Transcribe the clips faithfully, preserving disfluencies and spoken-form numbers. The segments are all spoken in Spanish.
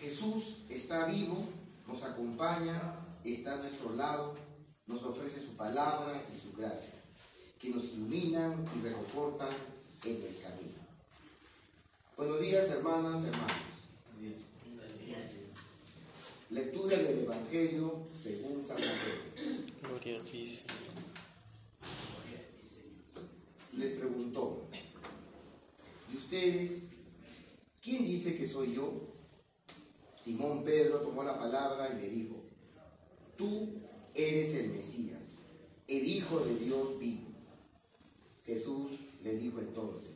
Jesús está vivo, nos acompaña, está a nuestro lado, nos ofrece su palabra y su gracia, que nos iluminan y reconfortan en el camino. Buenos días, hermanas, hermanos. Lectura del Evangelio según San Mateo. Gloria a ti, Señor. Les preguntó: ¿y ustedes? ¿Quién dice que soy yo? Simón Pedro tomó la palabra y le dijo: tú eres el Mesías, el Hijo de Dios vivo. Jesús le dijo entonces: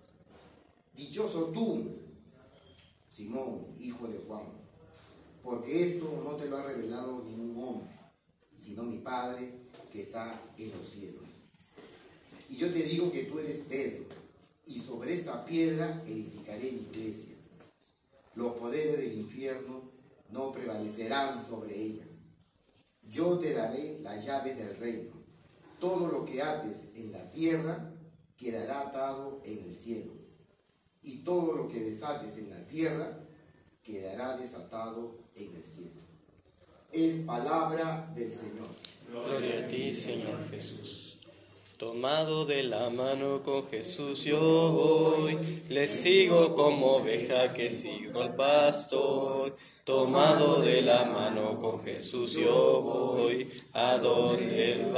dichoso tú, Simón, hijo de Juan, porque esto no te lo ha revelado ningún hombre, sino mi Padre que está en los cielos. Y yo te digo que tú eres Pedro, y sobre esta piedra edificaré mi iglesia. Los poderes del infierno no prevalecerán sobre ella. Yo te daré las llaves del reino. Todo lo que ates en la tierra quedará atado en el cielo, y todo lo que desates en la tierra quedará desatado en el cielo. Es palabra del Señor. Gloria a ti, Señor Jesús. Tomado de la mano con Jesús yo voy, le sigo como oveja que sigo al pastor. Tomado de la mano con Jesús yo voy, a donde Él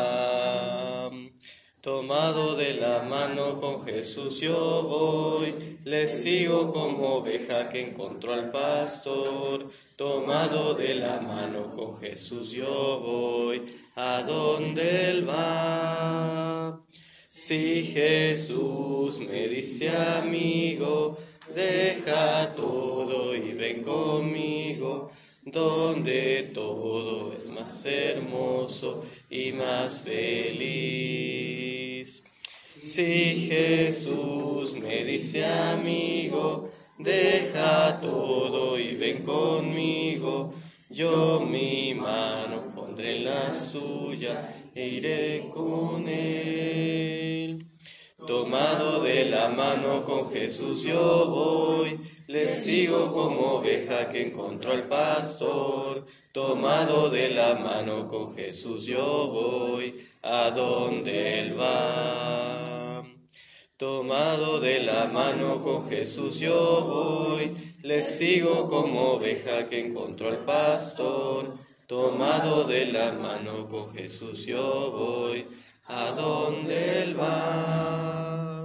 va. Tomado de la mano con Jesús yo voy, le sigo como oveja que encontró al pastor. Tomado de la mano con Jesús yo voy, a donde Él va. Si Jesús me dice amigo, deja todo y ven conmigo, donde todo es más hermoso y más feliz. Si Jesús me dice amigo, deja todo y ven conmigo, yo mi mano pondré en la suya e iré con Él. Tomado de la mano con Jesús yo voy, le sigo como oveja que encontró al pastor. Tomado de la mano con Jesús yo voy, a donde Él va. Tomado de la mano con Jesús yo voy, le sigo como oveja que encontró al pastor. Tomado de la mano con Jesús yo voy, a donde Él va.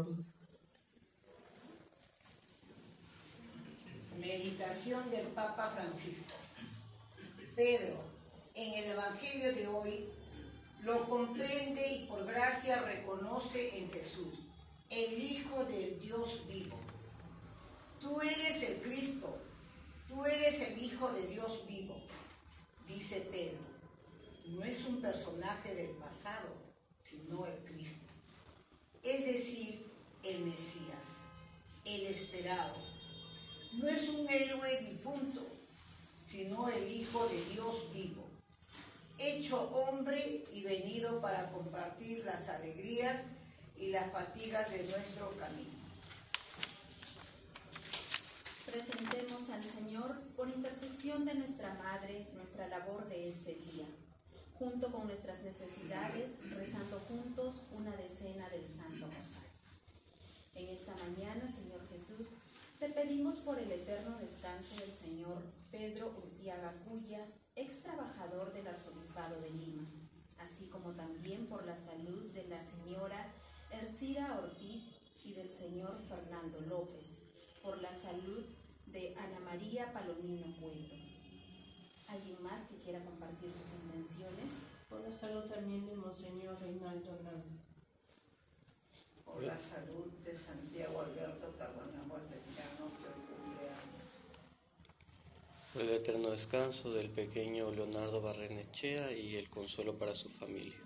Meditación del Papa Francisco. Pedro, en el Evangelio de hoy, lo comprende y por gracia reconoce en Jesús, el Hijo del Dios vivo. Tú eres el Cristo, tú eres el Hijo de Dios vivo, dice Pedro. No es un personaje del pasado, sino el Cristo. Es decir, el Mesías, el esperado. No es un héroe difunto, sino el Hijo de Dios vivo, hecho hombre y venido para compartir las alegrías y las fatigas de nuestro camino. Presentemos al Señor, por intercesión de nuestra Madre, nuestra labor de este día, junto con nuestras necesidades, rezando juntos una decena del Santo Rosario. En esta mañana, Señor Jesús, te pedimos por el eterno descanso del Señor Pedro Urtiaga Cuya, ex trabajador del Arzobispado de Lima, así como también por la salud de la señora Ercira Ortiz y del señor Fernando López, por la salud de Ana María Palomino Cueto. ¿Alguien más que quiera compartir sus intenciones? Por la salud también de Monseñor Reinaldo Hernández. Por la salud de Santiago Alberto Caguanamor de Tirano, que hoy cumpleaños. Por el eterno descanso del pequeño Leonardo Barrenechea y el consuelo para su familia.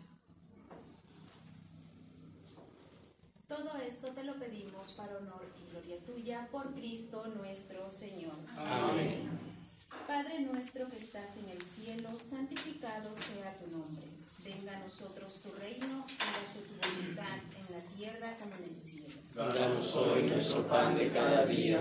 Todo esto te lo pedimos para honor y gloria tuya, por Cristo nuestro Señor. Amén. Padre nuestro que estás en el cielo, santificado sea tu nombre. Venga a nosotros tu reino, hágase tu voluntad en la tierra como en el cielo. Danos hoy nuestro pan de cada día,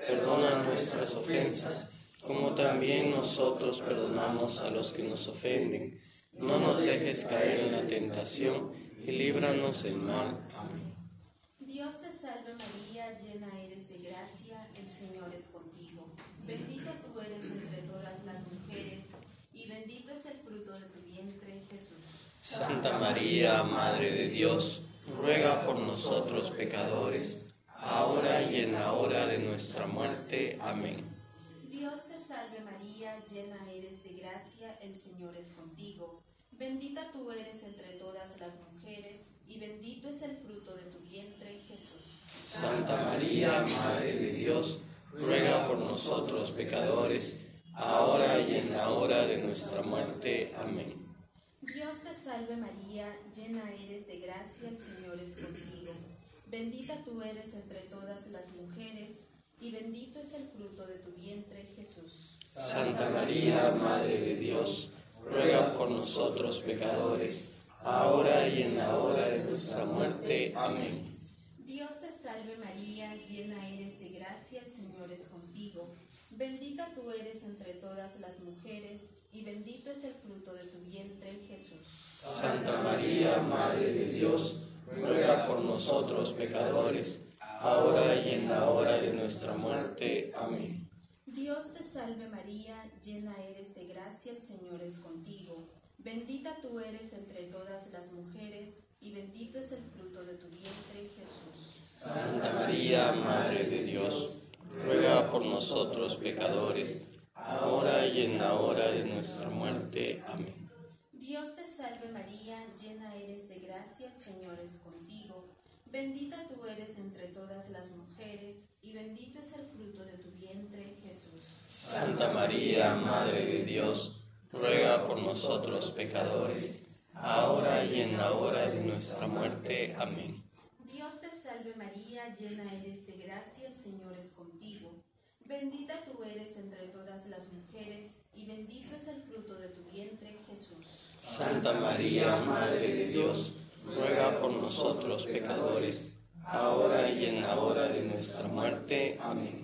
perdona nuestras ofensas, como también nosotros perdonamos a los que nos ofenden. No nos dejes caer en la tentación y líbranos del mal. Amén. Dios te salve María, llena eres de gracia, el Señor es contigo. Bendita tú eres entre todas las mujeres, y bendito es el fruto de tu vientre, Jesús. Santa María, Madre de Dios, ruega por nosotros pecadores, ahora y en la hora de nuestra muerte. Amén. Dios te salve María, llena eres de gracia, el Señor es contigo. Bendita tú eres entre todas las mujeres, y bendito es el fruto de tu vientre, Jesús. Santa María, Madre de Dios, ruega por nosotros pecadores, ahora y en la hora de nuestra muerte. Amén. Dios te salve María, llena eres de gracia, el Señor es contigo. Bendita tú eres entre todas las mujeres, y bendito es el fruto de tu vientre, Jesús. Santa María, Madre de Dios, ruega por nosotros pecadores, ahora y en la hora de nuestra muerte. Amén. Dios te salve María, llena eres de gracia, el Señor es contigo. Bendita tú eres entre todas las mujeres, y bendito es el fruto de tu vientre, Jesús. Santa María, Madre de Dios, ruega por nosotros pecadores, ahora y en la hora de nuestra muerte. Amén. Dios te salve María, llena eres de gracia, el Señor es contigo. Bendita tú eres entre todas las mujeres, y bendito es el fruto de tu vientre, Jesús. Santa María, Madre de Dios, ruega por nosotros pecadores, ahora y en la hora de nuestra muerte. Amén. Dios te salve María, llena eres de gracia, el Señor es contigo. Bendita tú eres entre todas las mujeres, y bendito es el fruto de tu vientre, Jesús. Santa María, Madre de Dios, ruega por nosotros pecadores, ahora y en la hora de nuestra muerte. Amén. Dios te salve María, llena eres de gracia, el Señor es contigo. Bendita tú eres entre todas las mujeres, y bendito es el fruto de tu vientre, Jesús. Santa María, Madre de Dios, ruega por nosotros pecadores, ahora y en la hora de nuestra muerte. Amén.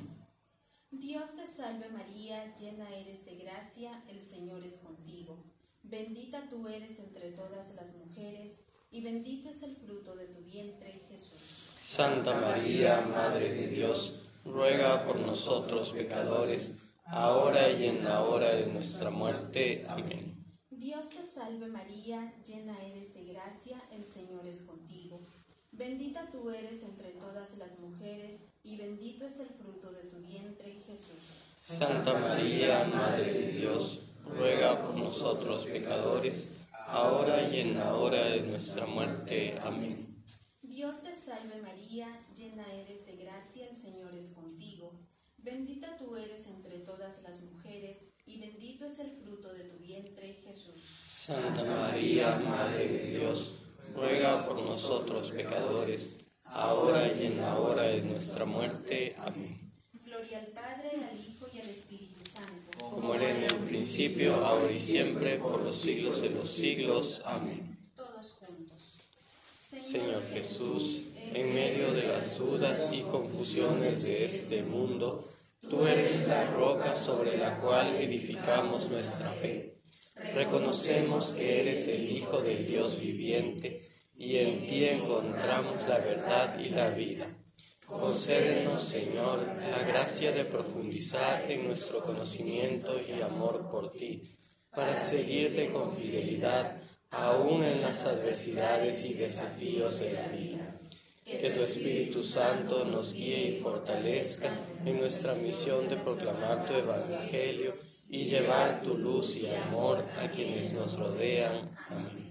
Dios te salve María, llena eres de gracia, el Señor es contigo. Bendita tú eres entre todas las mujeres, y bendito es el fruto de tu vientre, Jesús. Santa María, Madre de Dios, ruega por nosotros pecadores, ahora y en la hora de nuestra muerte. Amén. Dios te salve María, llena eres de gracia, el Señor es contigo. Bendita tú eres entre todas las mujeres, y bendito es el fruto de tu vientre, Jesús. Santa María, Madre de Dios, ruega por nosotros pecadores, ahora y en la hora de nuestra muerte. Amén. Dios te salve María, llena eres de gracia, el Señor es contigo. Bendita tú eres entre todas las mujeres, y bendito es el fruto de tu vientre, Jesús. Santa María, Madre de Dios, ruega por nosotros pecadores, ahora y en la hora de nuestra muerte. Amén. Gloria al Padre, al Hijo y al Espíritu Santo. Como era en el principio, ahora y siempre, por los siglos de los siglos. Amén. Todos juntos. Señor Jesús, en medio de las dudas y confusiones de este mundo, tú eres la roca sobre la cual edificamos nuestra fe. Reconocemos que eres el Hijo del Dios viviente, y en ti encontramos la verdad y la vida. Concédenos, Señor, la gracia de profundizar en nuestro conocimiento y amor por ti, para seguirte con fidelidad, aún en las adversidades y desafíos de la vida. Que tu Espíritu Santo nos guíe y fortalezca en nuestra misión de proclamar tu Evangelio y llevar tu luz y amor a quienes nos rodean. Amén.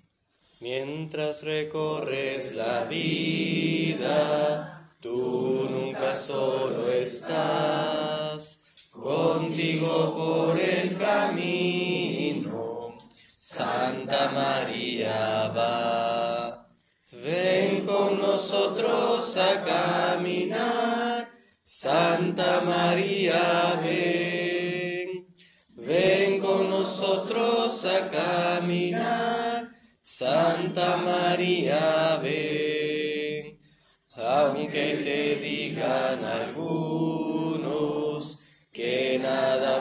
Mientras recorres la vida, tú nunca solo estás, contigo por el camino, Santa María va. Ven con nosotros a caminar, Santa María, ven. Ven con nosotros a caminar, Santa María, ven. Aunque te digan algunos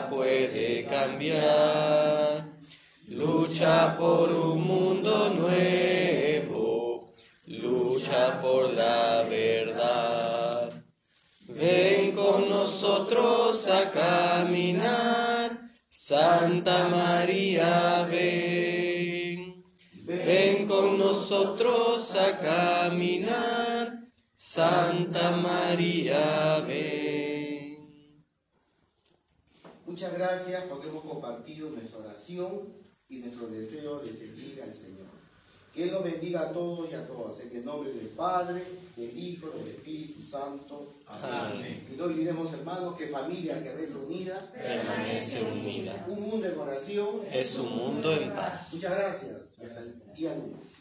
nada puede cambiar. Lucha por un mundo nuevo, lucha por la verdad. Ven con nosotros a caminar, Santa María, ven. Ven con nosotros a caminar, Santa María, ven. Muchas gracias porque hemos compartido nuestra oración y nuestro deseo de servir al Señor. Que Él los bendiga a todos y a todas. En el nombre del Padre, del Hijo, del Espíritu Santo. Amén. Amén. Y no olvidemos, hermanos, que familia que reza unida permanece unida. Un mundo en oración es un mundo en paz. Muchas gracias y hasta el día lunes.